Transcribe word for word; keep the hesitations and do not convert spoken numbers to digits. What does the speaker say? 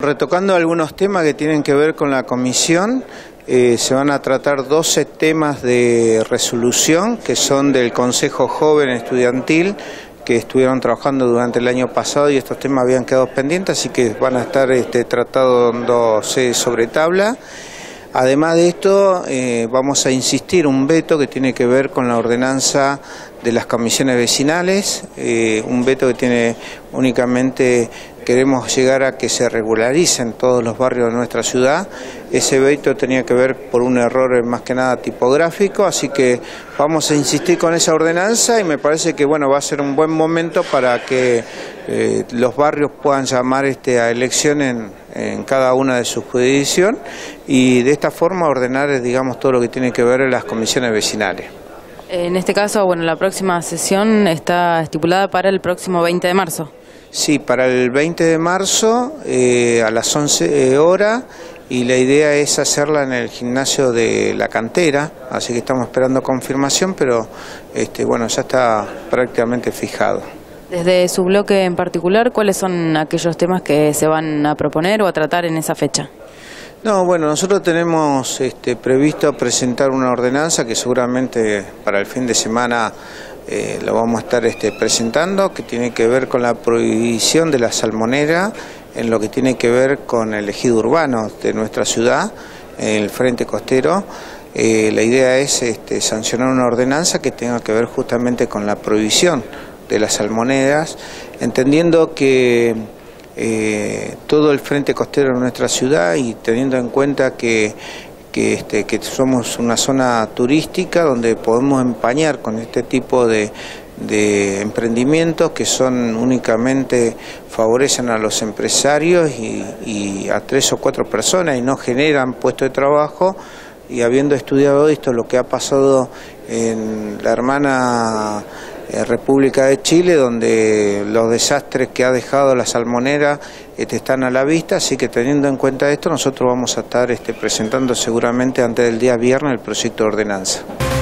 Retocando algunos temas que tienen que ver con la comisión, eh, se van a tratar doce temas de resolución que son del Consejo Joven Estudiantil, que estuvieron trabajando durante el año pasado y estos temas habían quedado pendientes, así que van a estar este, tratándose sobre tabla. Además de esto, eh, vamos a insistir un veto que tiene que ver con la ordenanza de las comisiones vecinales, eh, un veto que tiene únicamente, queremos llegar a que se regularicen todos los barrios de nuestra ciudad. Ese veto tenía que ver por un error más que nada tipográfico, así que vamos a insistir con esa ordenanza y me parece que bueno, va a ser un buen momento para que eh, los barrios puedan llamar este, a elección en, en cada una de sus jurisdicciones y de esta forma ordenar, digamos, todo lo que tiene que ver en las comisiones vecinales. En este caso, bueno, la próxima sesión está estipulada para el próximo veinte de marzo. Sí, para el veinte de marzo eh, a las once horas y la idea es hacerla en el gimnasio de La Cantera, así que estamos esperando confirmación, pero este, bueno, ya está prácticamente fijado. Desde su bloque en particular, ¿cuáles son aquellos temas que se van a proponer o a tratar en esa fecha? No, bueno, nosotros tenemos este, previsto presentar una ordenanza que seguramente para el fin de semana eh, lo vamos a estar este, presentando, que tiene que ver con la prohibición de la salmonera en lo que tiene que ver con el ejido urbano de nuestra ciudad, el frente costero. Eh, la idea es este, sancionar una ordenanza que tenga que ver justamente con la prohibición de las salmoneras, entendiendo que Eh, todo el frente costero de nuestra ciudad y teniendo en cuenta que, que, este, que somos una zona turística donde podemos empañar con este tipo de, de emprendimientos que son únicamente favorecen a los empresarios y, y a tres o cuatro personas y no generan puestos de trabajo. Y habiendo estudiado esto, lo que ha pasado en la hermana República de Chile, donde los desastres que ha dejado la salmonera este, están a la vista, así que teniendo en cuenta esto, nosotros vamos a estar este, presentando seguramente antes del día viernes el proyecto de ordenanza.